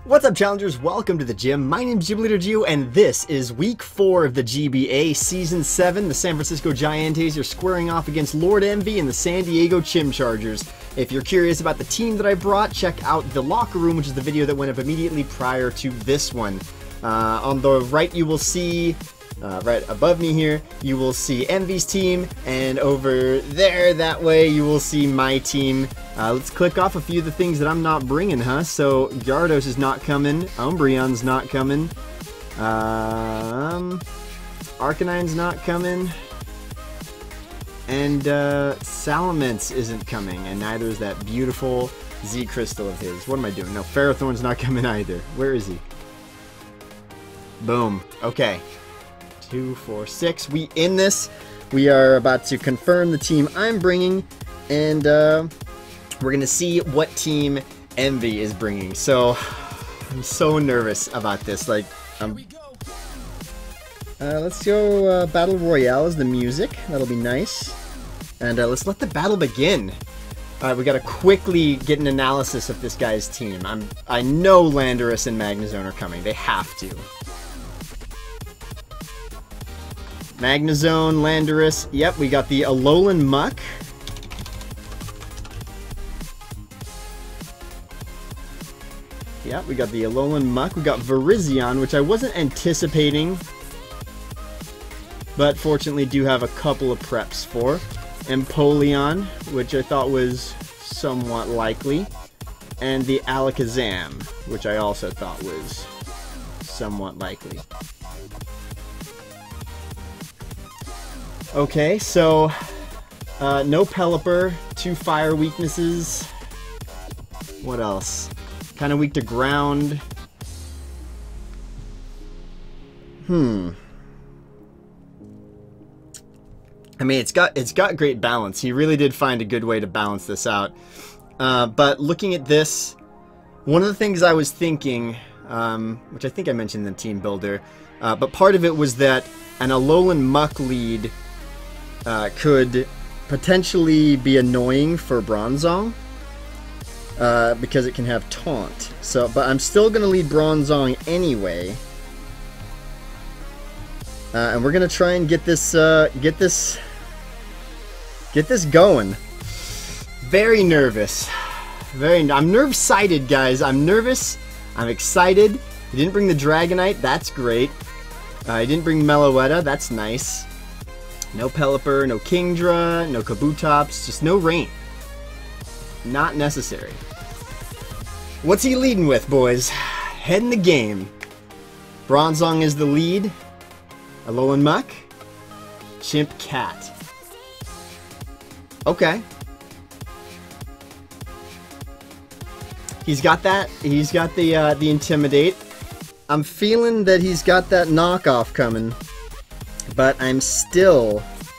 What's up, challengers? Welcome to the gym. My name's GibleeaterGio, and this is week 4 of the GBA Season 7. The San Francisco Giants are squaring off against Lord Envy and the San Diego Chimchargers. If you're curious about the team that I brought, check out the locker room, which is the video that went up immediately prior to this one. On the right, you will see, right above me here, you will see Envy's team, and over there, that way, you will see my team. Let's click off a few of the things that I'm not bringing, huh? So, Gyarados is not coming, Umbreon's not coming, Arcanine's not coming, and Salamence isn't coming, and neither is that beautiful Z-Crystal of his. What am I doing? No, Ferrothorn's not coming either. Where is he? Boom. Okay. 2, 4, 6. We in this. We are about to confirm the team I'm bringing, and we're gonna see what team Envy is bringing. So I'm so nervous about this. Like, let's go Battle Royale as the music. That'll be nice. And let's let the battle begin. Alright, we gotta quickly get an analysis of this guy's team. I know Landorus and Magnezone are coming. They have to. Magnezone, Landorus. Yep, we got the Alolan Muck. Yep, we got the Alolan Muck. We got Virizion, which I wasn't anticipating, but fortunately do have a couple of preps for. Empoleon, which I thought was somewhat likely. And the Alakazam, which I also thought was somewhat likely. Okay, so no Pelipper, 2 fire weaknesses. What else? Kind of weak to ground. I mean, it's got great balance. He really did find a good way to balance this out. But looking at this, one of the things I was thinking, which I think I mentioned in the team builder, but part of it was that an Alolan Muck lead could potentially be annoying for Bronzong, because it can have Taunt. So, but I'm still going to lead Bronzong anyway, and we're going to try and get this going. Very nervous. I'm nerve-sighted, guys. I'm nervous. I'm excited. He didn't bring the Dragonite. That's great. He didn't bring Meloetta. That's nice. No Pelipper, no Kingdra, no Kabutops, just no Rain. Not necessary. What's he leading with, boys? Head in the game. Bronzong is the lead. Alolan Muck. Chimp Cat. Okay. He's got that. He's got the Intimidate. I'm feeling that he's got that knockoff coming. But I'm still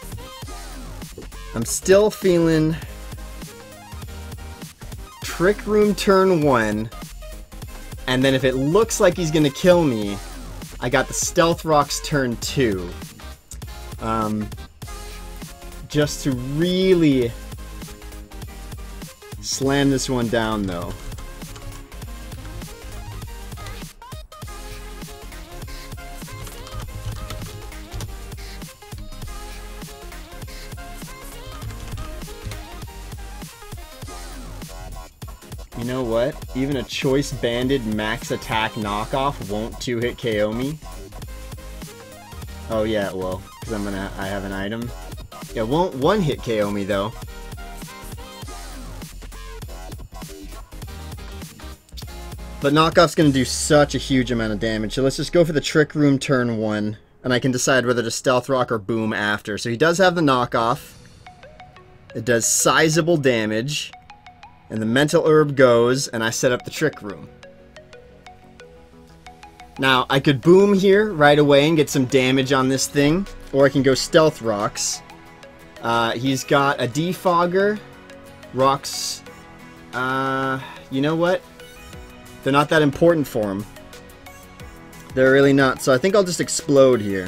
feeling Trick Room turn 1, and then if it looks like he's gonna kill me, I got the Stealth Rocks turn 2. Just to really slam this one down, though. You know what? Even a Choice Banded max attack knockoff won't 2-hit KO me. Oh yeah, it will, because I have an item. It won't 1-hit KO me though. But knockoff's gonna do such a huge amount of damage, so let's just go for the Trick Room turn 1, and I can decide whether to Stealth Rock or Boom after. So he does have the knockoff. It does sizable damage. And the Mental Herb goes, and I set up the Trick Room. Now, I could Boom here right away and get some damage on this thing, or I can go Stealth Rocks. He's got a Defogger. Rocks, you know what? They're not that important for him. They're really not, so I think I'll just Explode here.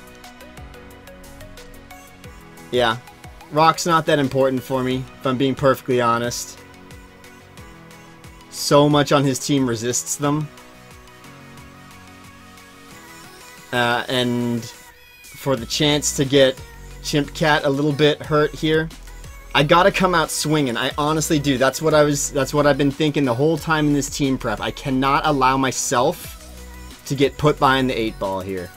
Yeah, Rock's not that important for me, if I'm being perfectly honest. So much on his team resists them. and for the chance to get Chimp Cat a little bit hurt here, I gotta come out swinging. I honestly do. That's what I've been thinking the whole time in this team prep. I cannot allow myself to get put behind the 8-ball here.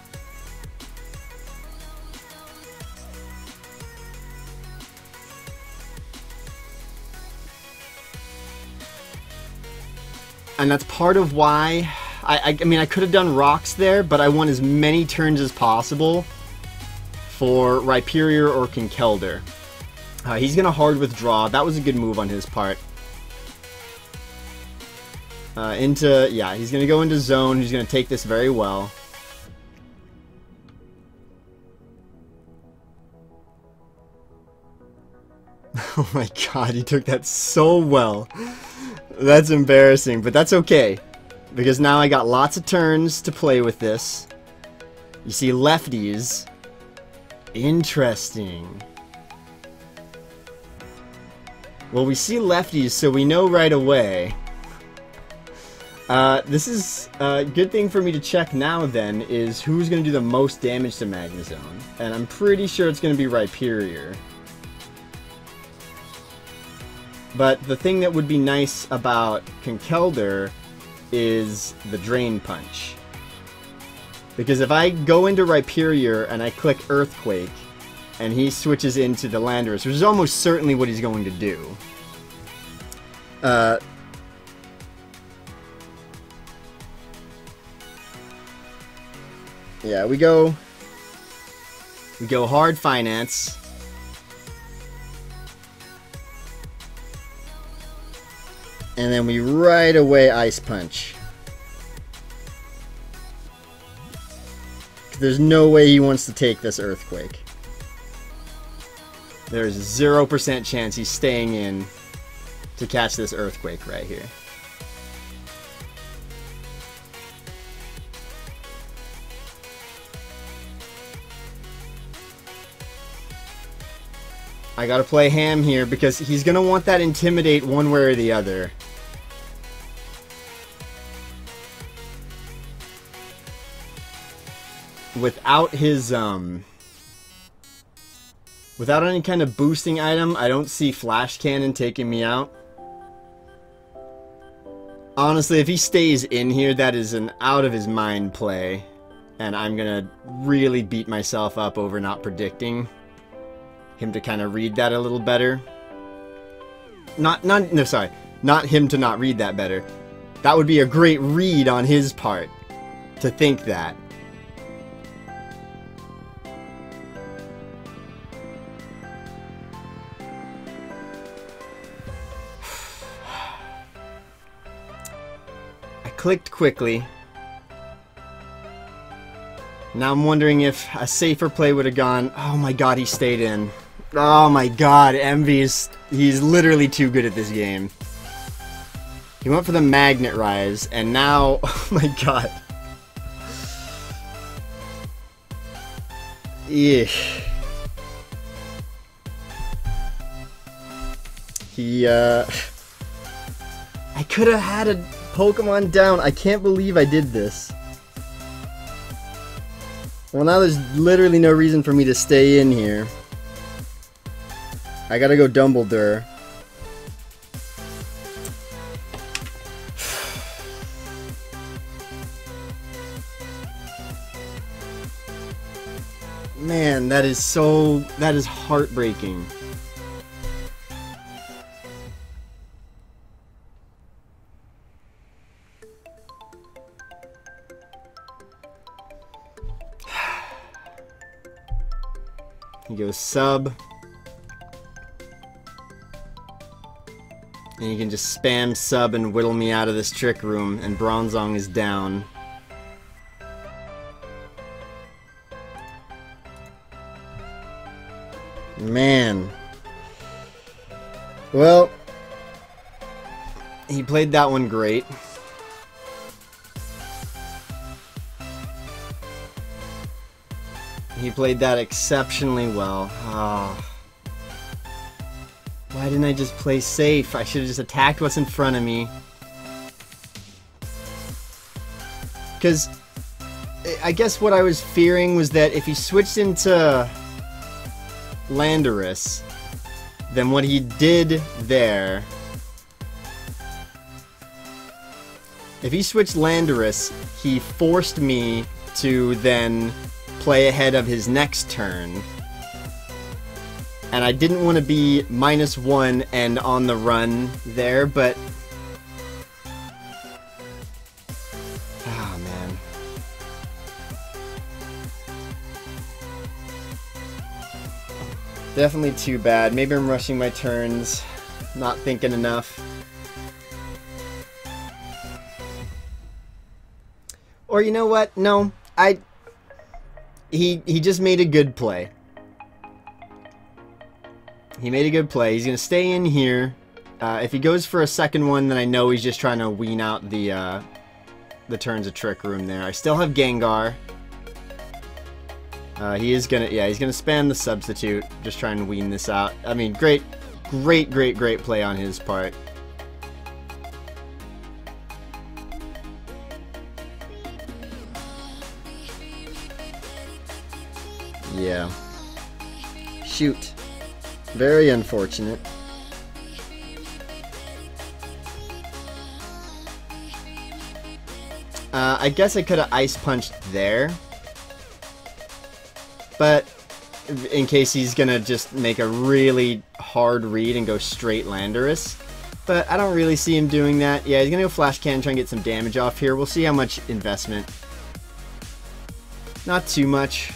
And that's part of why I mean, I could have done rocks there, but I want as many turns as possible for Rhyperior or Conkeldurr. He's going to hard withdraw. That was a good move on his part. Yeah, he's going to go into zone. He's going to take this very well. Oh my god, he took that so well. That's embarrassing, but that's okay. Because now I got lots of turns to play with this. You see lefties. Interesting. Well, we see lefties, so we know right away. This is a good thing for me to check now, then, is who's going to do the most damage to Magnezone. And I'm pretty sure it's going to be Rhyperior. But the thing that would be nice about Conkeldurr is the Drain Punch. Because if I go into Rhyperior and I click Earthquake, and he switches into the Landorus, which is almost certainly what he's going to do. Yeah, we go hard finance. And then we right away Ice Punch. There's no way he wants to take this Earthquake. There's 0% chance he's staying in to catch this Earthquake right here. I gotta play ham here because he's gonna want that Intimidate one way or the other. Without his, without any kind of boosting item, I don't see Flash Cannon taking me out. Honestly, if he stays in here, that is an out-of-his-mind play. And I'm gonna really beat myself up over not predicting him to kind of read that a little better. Not him to not read that better. That would be a great read on his part, to think that. Clicked quickly. Now I'm wondering if a safer play would have gone. Oh my god, he stayed in. Oh my god, he's literally too good at this game. He went for the Magnet Rise, and now, oh my god. Yeah. I could have had a Pokemon down. I can't believe I did this. Well, now there's literally no reason for me to stay in here. I gotta go Dumbledore. Man, that is heartbreaking. He goes sub. And you can just spam sub and whittle me out of this trick room, and Bronzong is down. Man. Well, he played that one great. He played that exceptionally well. Oh. Why didn't I just play safe? I should have just attacked what's in front of me. Because I guess what I was fearing was that if he switched into Landorus, then what he did there... If he switched Landorus, he forced me to then play ahead of his next turn. And I didn't want to be -1 and on the run there, but... Oh, man. Definitely too bad. Maybe I'm rushing my turns, not thinking enough. Or you know what? No, he just made a good play. He made a good play. He's gonna stay in here. If he goes for a second one, then I know he's just trying to wean out the turns of Trick Room there. I still have Gengar. He's gonna spam the substitute, just trying to wean this out. I mean, great play on his part. Yeah. Shoot. Very unfortunate. I guess I could have Ice Punched there. But in case he's gonna just make a really hard read and go straight Landorus. But I don't really see him doing that. Yeah, he's gonna go Flash Cannon, try and get some damage off here. We'll see how much investment. Not too much.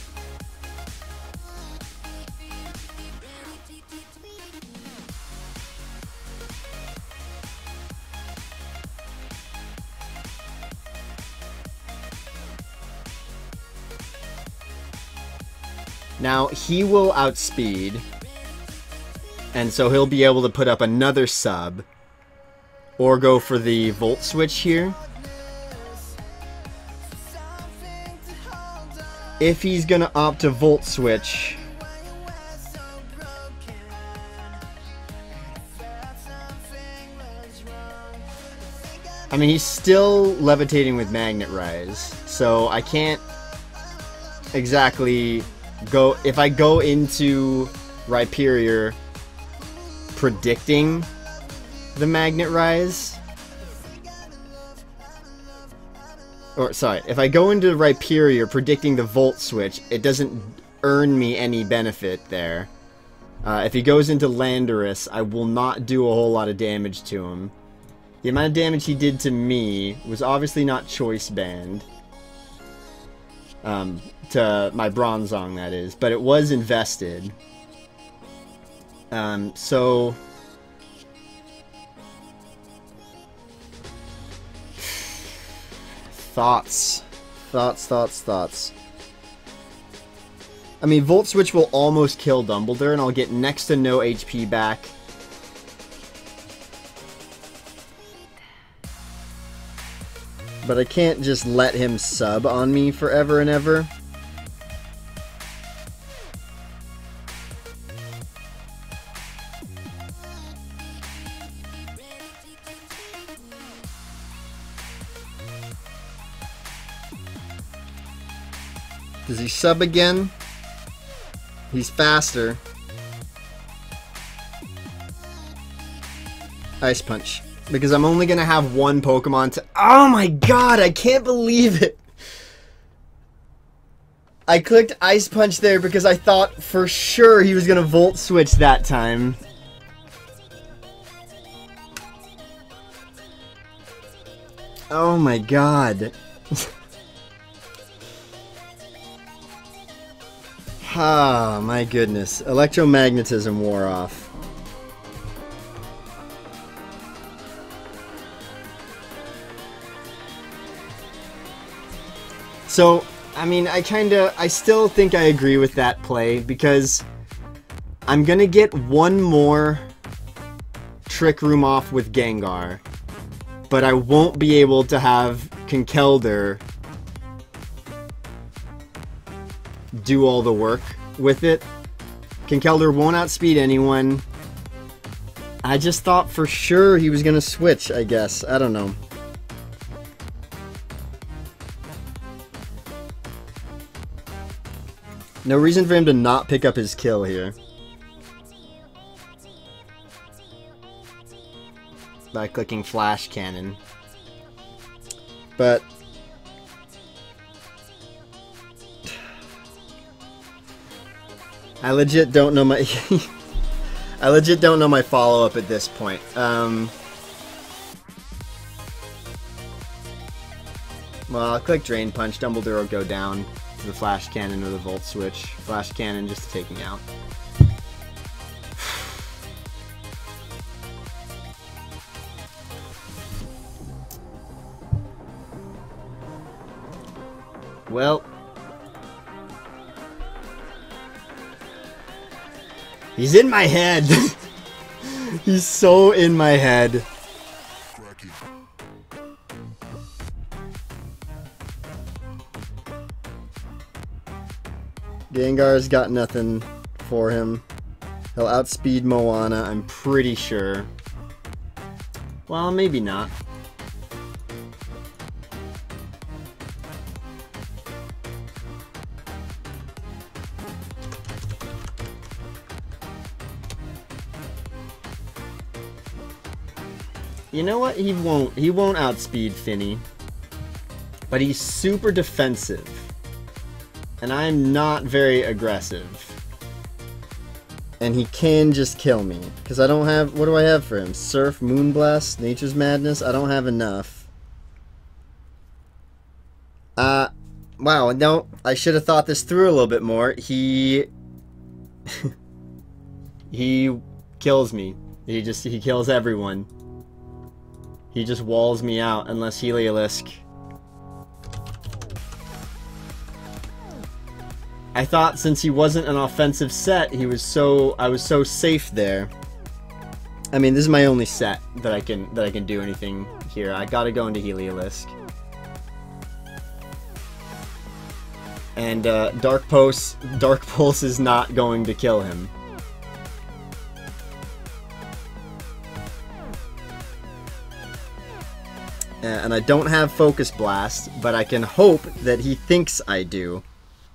Now, he will outspeed, and so he'll be able to put up another sub, or go for the Volt Switch here. If he's gonna opt to Volt Switch, I mean, he's still levitating with Magnet Rise, so I can't exactly... If I go into Rhyperior predicting the Magnet Rise, or sorry, if I go into Rhyperior predicting the Volt Switch, it doesn't earn me any benefit there. If he goes into Landorus, I will not do a whole lot of damage to him. The amount of damage he did to me was obviously not choice banned. To my Bronzong, that is, but it was invested. So thoughts. I mean, Volt Switch will almost kill Dumbledore, and I'll get next to no HP back. But I can't just let him sub on me forever and ever. Does he sub again? He's faster. Ice Punch. Because I'm only going to have one Pokemon to... Oh my god, I can't believe it! I clicked Ice Punch there because I thought for sure he was going to Volt Switch that time. Oh my god. Ah, my goodness. Electromagnetism wore off. So, I mean, I still think I agree with that play, because I'm gonna get one more Trick Room off with Gengar, but I won't be able to have Conkeldurr do all the work with it. Conkeldurr won't outspeed anyone. I just thought for sure he was gonna switch, I guess. I don't know. No reason for him to not pick up his kill here. By clicking Flash Cannon. But I legit don't know my I legit don't know my follow-up at this point. Well, I'll click Drain Punch, Dumbledore will go down to the Flash Cannon or the Volt Switch. Flash Cannon just to take me out. Well, he's in my head. He's so in my head. Gengar's got nothing for him. He'll outspeed Moana, I'm pretty sure. Well, maybe not. You know what? He won't outspeed Finny. But he's super defensive. And I'm not very aggressive. And he can just kill me. Because I don't have... What do I have for him? Surf, Moonblast, Nature's Madness? I don't have enough. Wow, no. I should have thought this through a little bit more. He kills me. He kills everyone. He just walls me out unless Heliolisk. I thought since he wasn't an offensive set, I was so safe there. I mean, this is my only set that I can do anything here. I gotta go into Heliolisk. And Dark Pulse is not going to kill him. And I don't have Focus Blast, but I can hope that he thinks I do.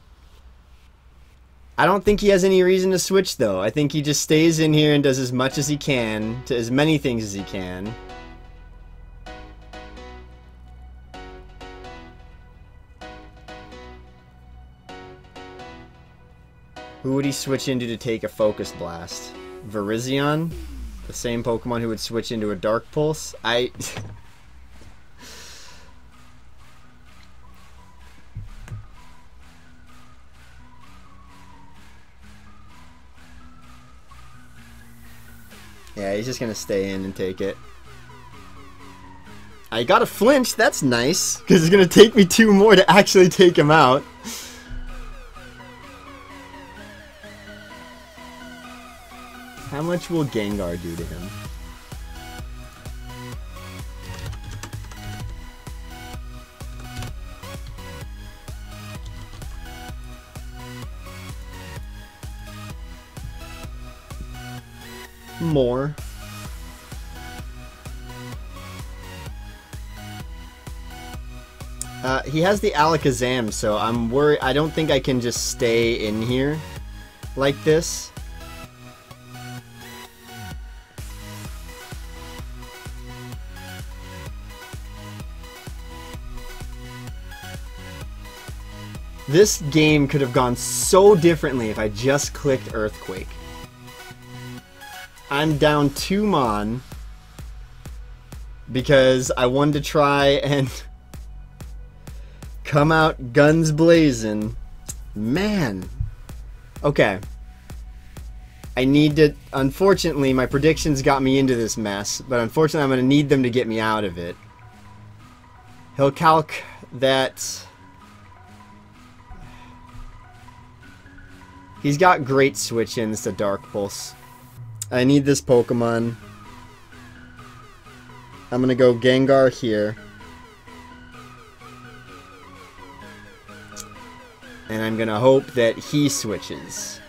I don't think he has any reason to switch, though. I think he just stays in here and does as much as he can, to as many things as he can. Who would he switch into to take a Focus Blast? Virizion? The same Pokemon who would switch into a Dark Pulse? Yeah, he's just gonna stay in and take it. I got a flinch, that's nice, because it's gonna take me 2 more to actually take him out. How much will Gengar do to him? More. He has the Alakazam, so I'm worried. I don't think I can just stay in here like this. This game could have gone so differently if I just clicked Earthquake. I'm down 2 Mon because I wanted to try and come out guns blazing. Man. Okay. I need to... Unfortunately, my predictions got me into this mess, but unfortunately I'm going to need them to get me out of it. He'll calc that... He's got great switch-ins to Dark Pulse. I need this Pokemon. I'm gonna go Gengar here. And I'm gonna hope that he switches.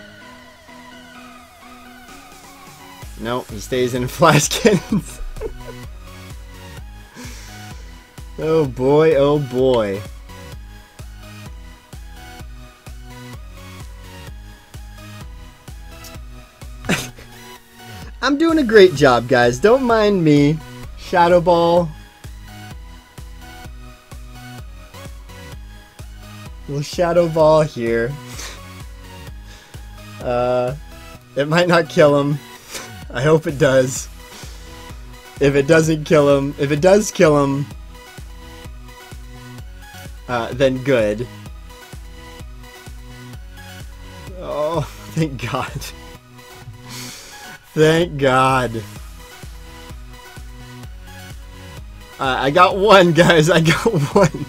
Nope, he stays in Flash Cannons. Oh boy, oh boy. I'm doing a great job, guys. Don't mind me. Shadow Ball. Little Shadow Ball here. It might not kill him. I hope it does. If it doesn't kill him, if it does kill him, then good. Oh, thank God. Thank God. I got one, guys. I got one.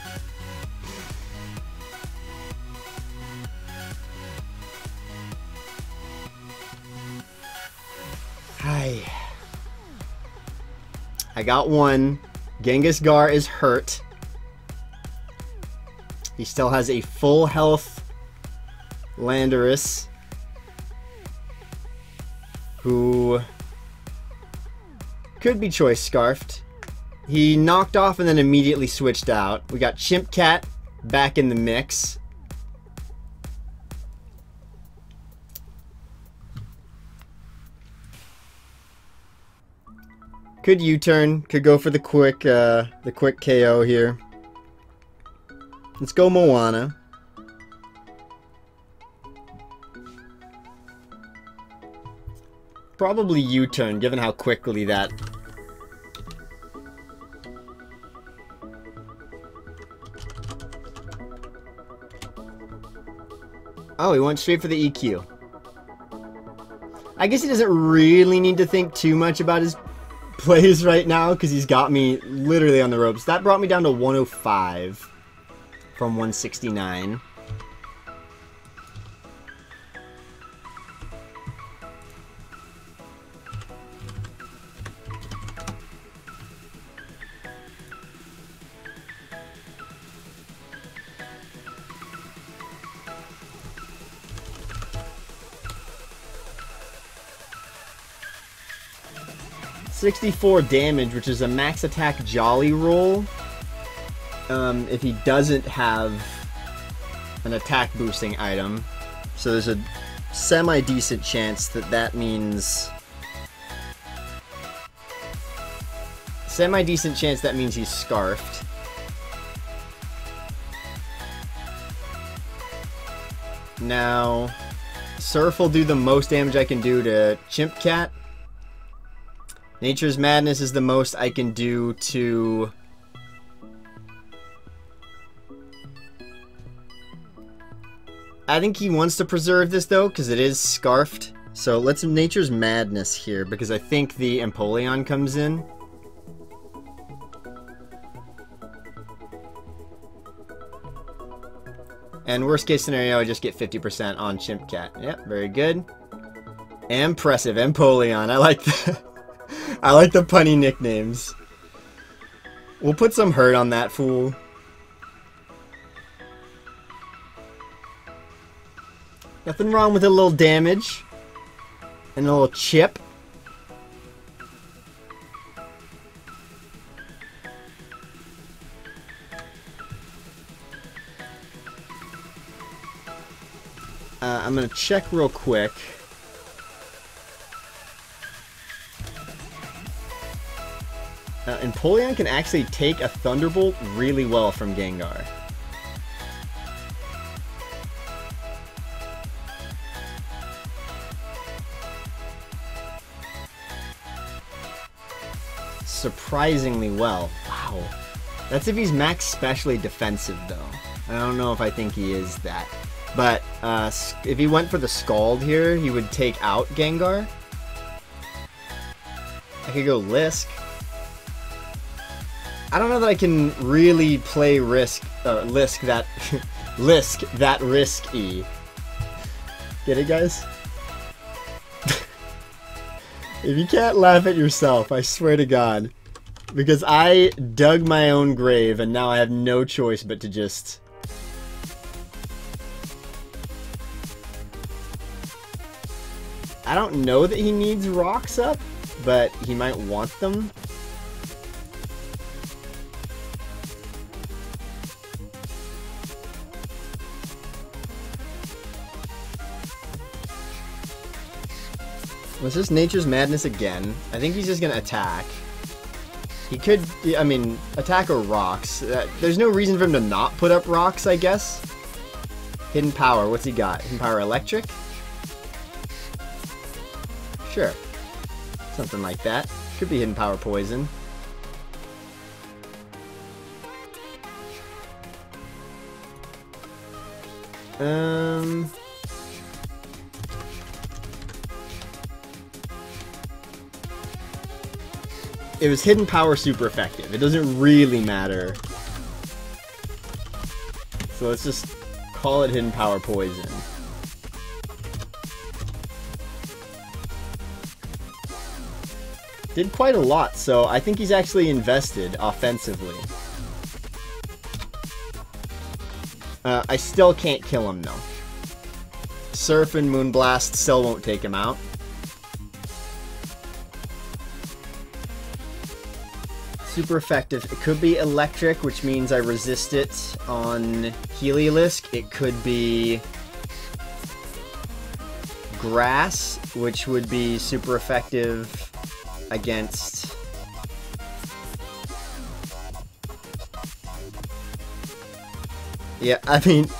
Hi. I got one. Genghis-Gar is hurt. He still has a full health Landorus, who could be choice scarfed. He knocked off and then immediately switched out. We got Chimp Cat back in the mix. Could U-turn, could go for the quick KO here. Let's go Moana. Probably U-turn, given how quickly that... Oh, he went straight for the EQ. I guess he doesn't really need to think too much about his plays right now, because he's got me literally on the ropes. That brought me down to 105 from 169. $64 damage, which is a max attack Jolly roll. If he doesn't have an attack boosting item. So there's a semi-decent chance that that means... Semi-decent chance that means he's scarfed. Now, Surf will do the most damage I can do to Chimp Cat. Nature's Madness is the most I can do to... I think he wants to preserve this though, because it is scarfed. So let's Nature's Madness here, because I think the Empoleon comes in. And worst case scenario, I just get 50% on Chimp Cat. Yep, very good. Impressive, Empoleon. I like that. I like the punny nicknames. We'll put some hurt on that fool. Nothing wrong with a little damage. And a little chip. I'm gonna check real quick. Empoleon can actually take a Thunderbolt really well from Gengar. Surprisingly well. Wow. That's if he's max specially defensive, though. I don't know if I think he is that. But if he went for the Scald here, he would take out Gengar. I could go Lisk. I don't know that I can really play Lisk that Lisk that risky. Get it, guys? If you can't laugh at yourself, I swear to God. Because I dug my own grave and now I have no choice but to just... I don't know that he needs rocks up, but he might want them. Was this Nature's Madness again? I think he's just gonna attack. He could, I mean, attack or rocks. There's no reason for him to not put up rocks, I guess. Hidden Power, what's he got? Hidden Power Electric? Sure. Something like that. Could be Hidden Power Poison. It was Hidden Power super effective. It doesn't really matter. So let's just call it Hidden Power Poison. Did quite a lot, so I think he's actually invested offensively. I still can't kill him, though. Surf and Moonblast still won't take him out. Super effective. It could be Electric, which means I resist it on Heliolisk. It could be Grass, which would be super effective against... Yeah, I mean...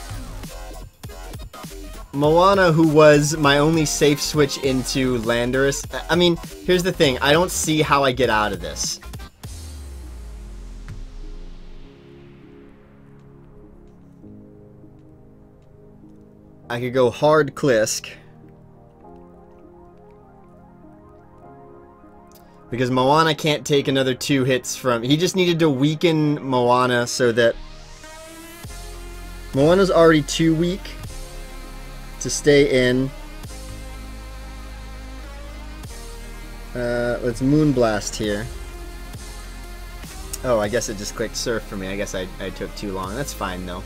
Moana, who was my only safe switch into Landorus... I mean, here's the thing. I don't see how I get out of this. I could go hard Klisk. Because Moana can't take another 2 hits from... He just needed to weaken Moana so that... Moana's already too weak to stay in. Let's Moonblast here. Oh, I guess it just clicked Surf for me. I guess I took too long. That's fine, though.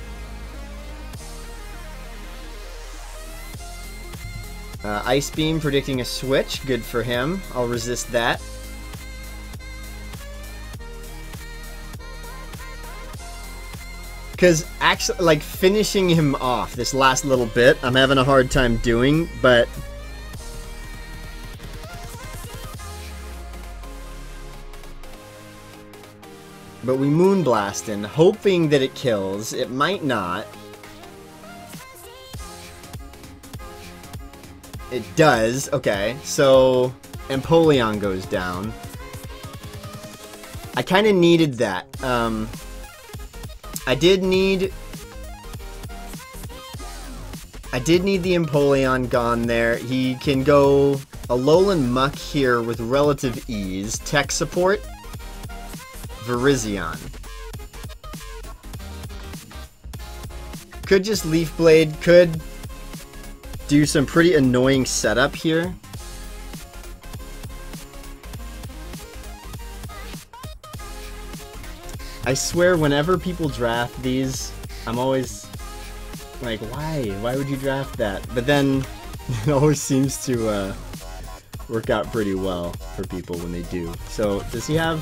Ice Beam predicting a switch. Good for him. I'll resist that. Because actually, like, finishing him off this last little bit, I'm having a hard time doing, but... But we Moonblast in, hoping that it kills. It might not. It does. Okay, so Empoleon goes down. I kind of needed that. I did need the Empoleon gone there. He can go Alolan Muck here with relative ease. Tech support. Virizion. Could just Leaf Blade. Could do some pretty annoying setup here. I swear whenever people draft these, I'm always like, why? Why would you draft that? But then it always seems to work out pretty well for people when they do. So does he have...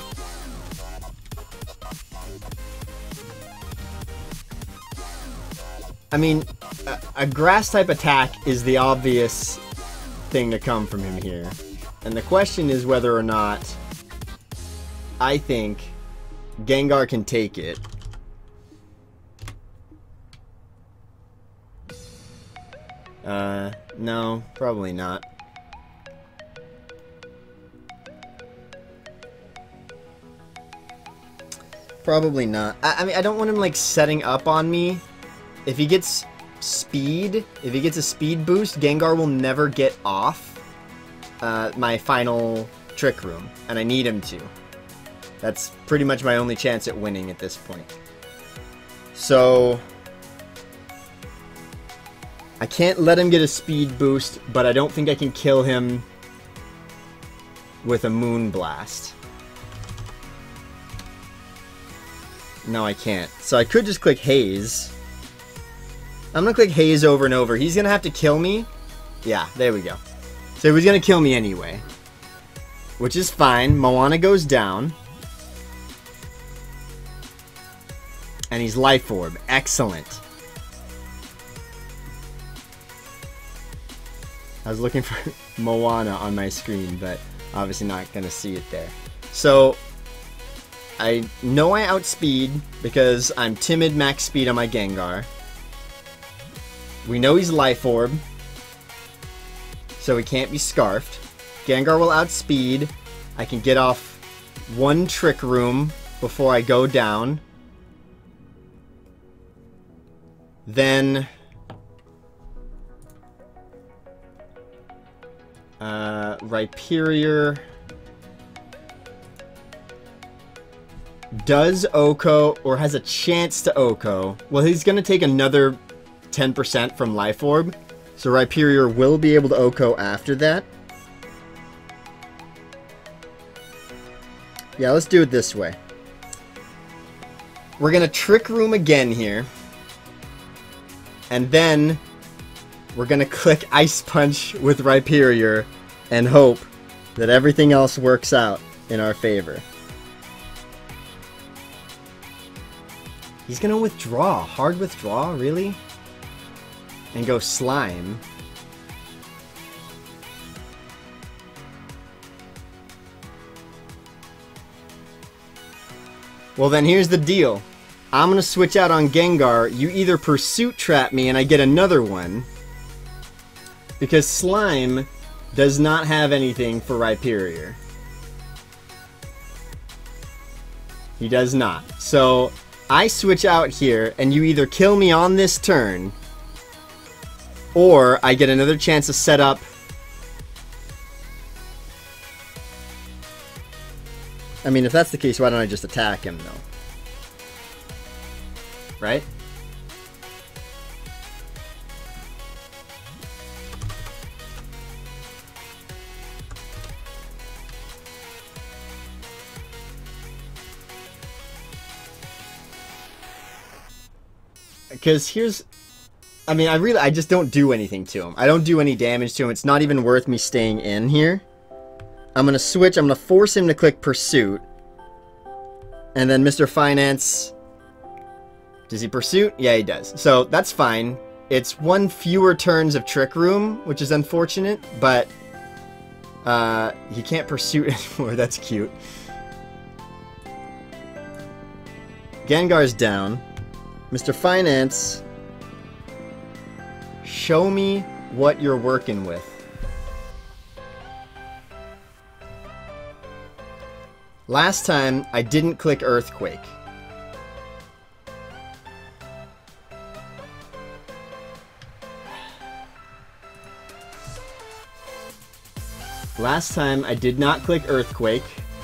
I mean, a grass type attack is the obvious thing to come from him here. And the question is whether or not I think Gengar can take it. No, probably not. Probably not. I mean, I don't want him, like, setting up on me. If he gets speed, if he gets a speed boost, Gengar will never get off my final Trick Room, and I need him to. That's pretty much my only chance at winning at this point. So I can't let him get a speed boost, but I don't think I can kill him with a Moonblast. No, I can't. So I could just click Haze. I'm gonna click Haze over and over. He's gonna have to kill me. Yeah, there we go. So he was gonna kill me anyway. Which is fine. Moana goes down. And he's Life Orb. Excellent. I was looking for Moana on my screen, but obviously not going to see it there. So, I know I outspeed because I'm timid max speed on my Gengar. We know he's Life Orb, so he can't be Scarfed. Gengar will outspeed. I can get off one Trick Room before I go down. Then Rhyperior does Oko, or has a chance to Oko. Well, he's going to take another 10% from Life Orb, so Rhyperior will be able to Oko after that. Yeah, let's do it this way. We're going to Trick Room again here. And then we're going to click Ice Punch with Rhyperior and hope that everything else works out in our favor. He's going to withdraw. Hard withdraw, really? And go Slime. Well, then here's the deal. I'm going to switch out on Gengar. You either Pursuit Trap me and I get another one, because Slime does not have anything for Rhyperior. He does not. So I switch out here and you either kill me on this turn, or I get another chance to set up. I mean, if that's the case, why don't I just attack him, though? Right? Because here's... I mean, I just don't do anything to him. I don't do any damage to him. It's not even worth me staying in here. I'm going to switch. I'm going to force him to click Pursuit. And then Mr. Finance... Does he Pursuit? Yeah, he does. So, that's fine. It's one fewer turns of Trick Room, which is unfortunate, but... he can't Pursuit anymore. That's cute. Gengar's down. Mr. Finance... Show me what you're working with. Last time, I didn't click Earthquake. Last time, I did not click Earthquake.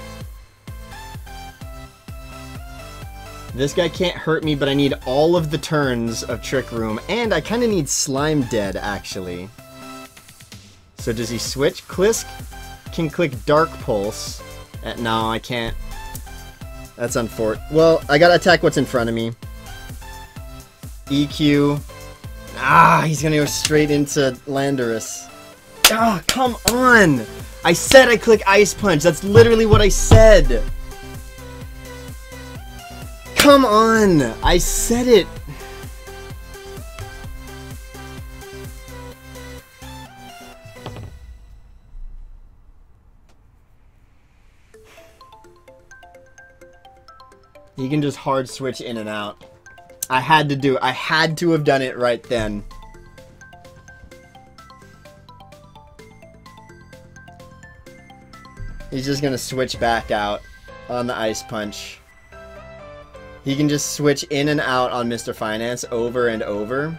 This guy can't hurt me, but I need all of the turns of Trick Room, and I kind of need Slime Dead, actually. So does he switch? Klisk can click Dark Pulse. No, I can't. That's unfortunate. Well, I gotta attack what's in front of me. EQ. Ah, he's gonna go straight into Landorus. Ah, come on! I said I click Ice Punch. That's literally what I said. Come on! I said it! You can just hard switch in and out. I had to do it. I had to have done it right then. He's just gonna switch back out on the Ice Punch. He can just switch in and out on Mr. Finance over and over.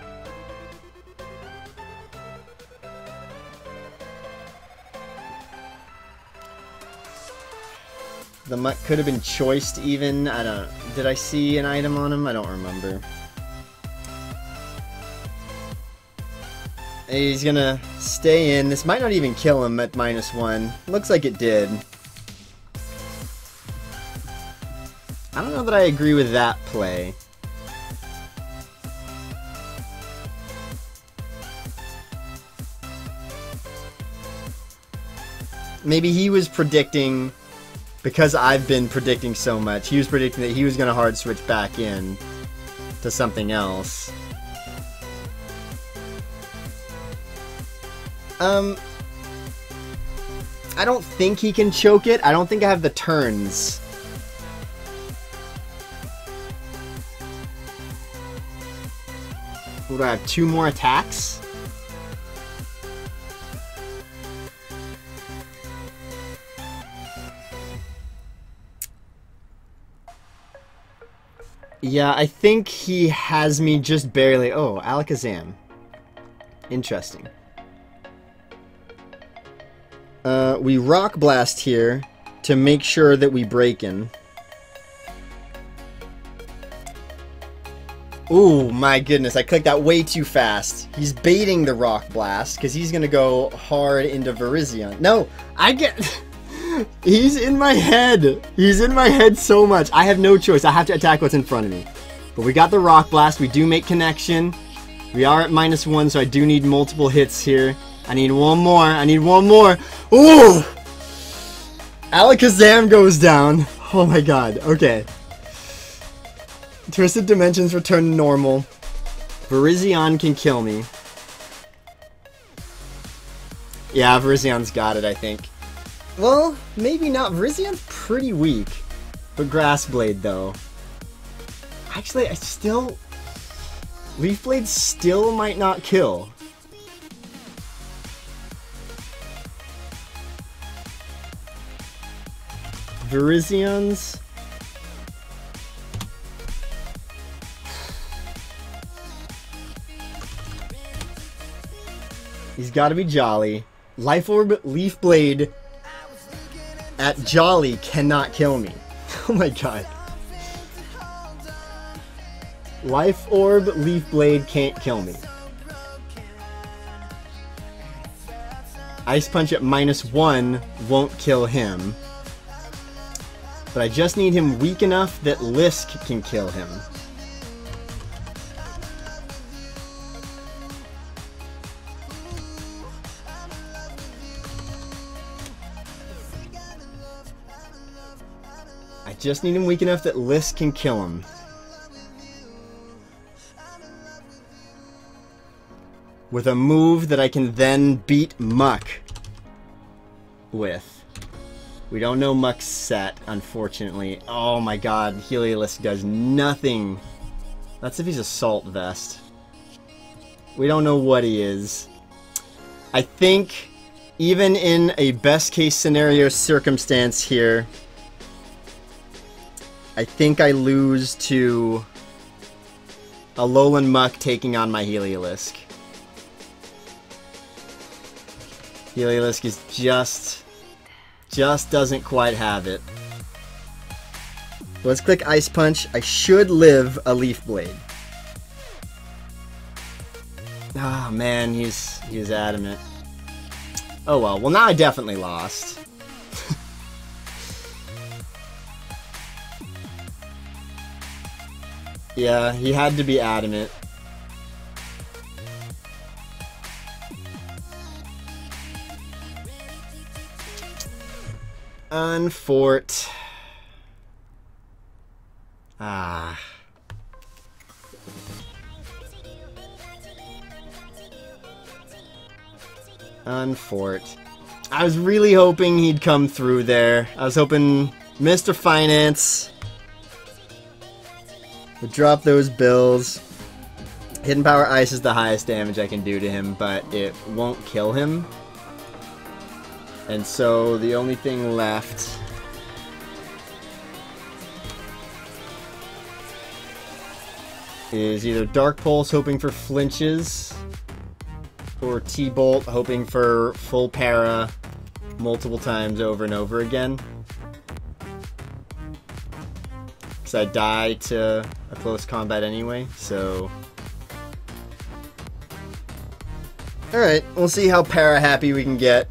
The mutt could have been choiced even. I don't... Did I see an item on him? I don't remember. He's gonna stay in. This might not even kill him at -1. Looks like it did. I don't know that I agree with that play. Maybe he was predicting, because I've been predicting so much, he was predicting that he was going to hard switch back in to something else. I don't think he can choke it. I don't think I have the turns. What do I have? 2 more attacks? Yeah, I think he has me just barely. Oh, Alakazam. Interesting. We Rock Blast here to make sure that we break in. Ooh, my goodness, I clicked that way too fast. He's baiting the Rock Blast, because he's going to go hard into Virizion. No, I get... He's in my head. He's in my head so much. I have no choice. I have to attack what's in front of me. But we got the Rock Blast. We do make connection. We are at -1, so I do need multiple hits here. I need one more. I need one more. Ooh! Alakazam goes down. Oh my god. Okay. Twisted Dimensions return to normal. Virizion can kill me. Yeah, Virizion's got it, I think. Well, maybe not. Virizion's pretty weak. But Grass Blade, though. Actually, I still... Leaf Blade still might not kill. Virizion's... He's got to be Jolly. Life Orb, Leaf Blade at Jolly cannot kill me. Oh my god. Life Orb, Leaf Blade can't kill me. Ice Punch at -1 won't kill him. But I just need him weak enough that Lisk can kill him. I just need him weak enough that Lisk can kill him. With a move that I can then beat Muck with. We don't know Muck's set, unfortunately. Oh my god, Heliolisk does nothing. That's if he's Assault Vest. We don't know what he is. I think, even in a best case scenario circumstance here, I think I lose to Alolan Muck taking on my Heliolisk. Heliolisk is just doesn't quite have it. Let's click Ice Punch. I should live a Leaf Blade. Ah, man, he's adamant. Oh well. Well, now I definitely lost. Yeah, he had to be adamant. Unfort. Ah. Unfort. I was really hoping he'd come through there. I was hoping Mr. Finance would drop those bills. Hidden Power Ice is the highest damage I can do to him, but it won't kill him. And so the only thing left is either Dark Pulse hoping for flinches, or T-Bolt hoping for full para multiple times over and over again. Because I die to a close combat anyway, so... Alright, we'll see how para happy we can get.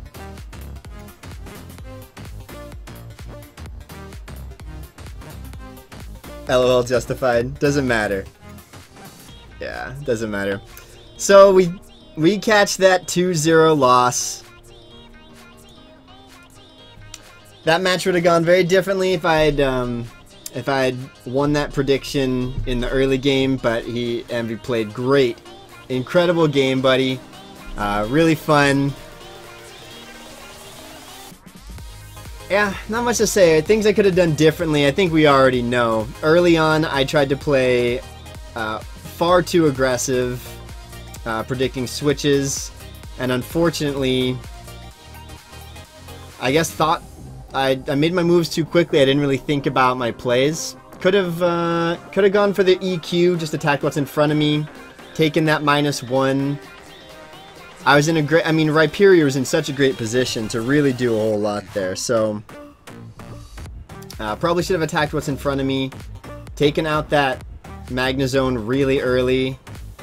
LOL justified. Doesn't matter. Yeah, doesn't matter. So we catch that 2-0 loss. That match would have gone very differently if I'd won that prediction in the early game, but Envy played great. Incredible game, buddy. Really fun. Yeah, not much to say. Things I could have done differently, I think we already know. Early on, I tried to play far too aggressive, predicting switches, and unfortunately, I guess I made my moves too quickly. I didn't really think about my plays. Could have gone for the EQ, just attacked what's in front of me, taken that -1. I was in a great, I mean, Rhyperior was in such a great position to really do a whole lot there, so probably should have attacked what's in front of me, taken out that Magnezone really early,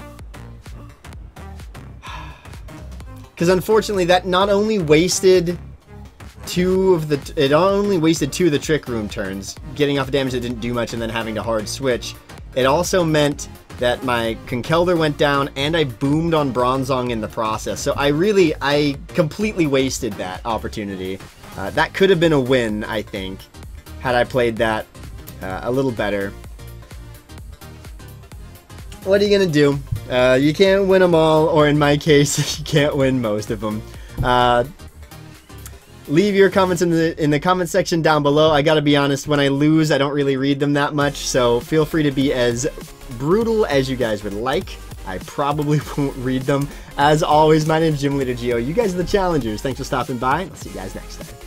because unfortunately that not only wasted two of the Trick Room turns, getting off damage that didn't do much and then having to hard switch. It also meant that my Conkeldurr went down and I boomed on Bronzong in the process. So I completely wasted that opportunity. That could have been a win, I think, had I played that a little better. What are you gonna do? You can't win them all, or in my case, you can't win most of them. Leave your comments in the comment section down below. I gotta be honest, when I lose, I don't really read them that much, so feel free to be as brutal as you guys would like. I probably won't read them. As always, my name is Gym Leader Geo. You guys are the challengers. Thanks for stopping by. I'll see you guys next time.